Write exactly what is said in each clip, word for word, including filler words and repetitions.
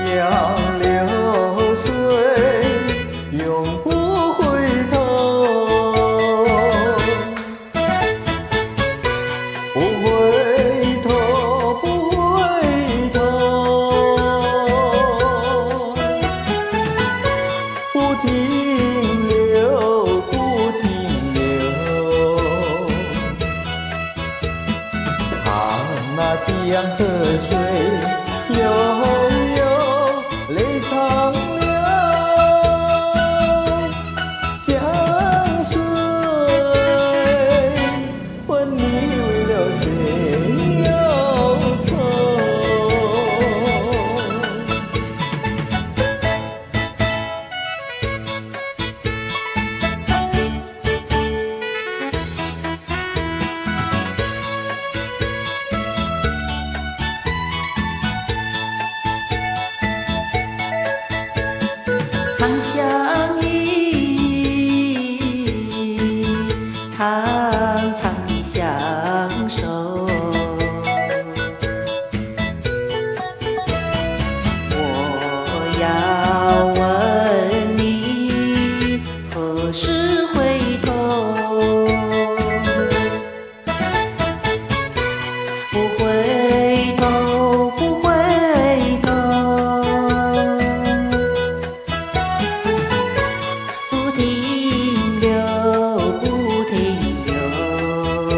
像流水，永不回头，不回头，不回头，不停留，不停留。看那江河水悠悠，泪长流。江水问你为了谁忧愁？ 长相依，长长的相守。我要问你何时回头？不回头，不回头。不停留，不停留，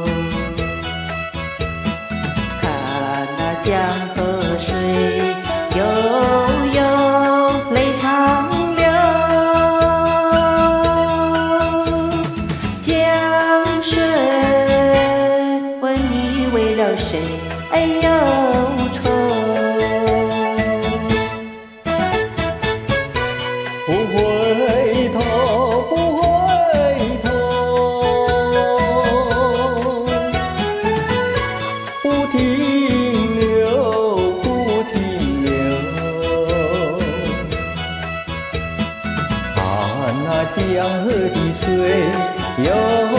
看那江河水悠悠，泪长流。江水问你为了谁忧愁？ 不回头，不回头，不停留，不停留。看那江河的水悠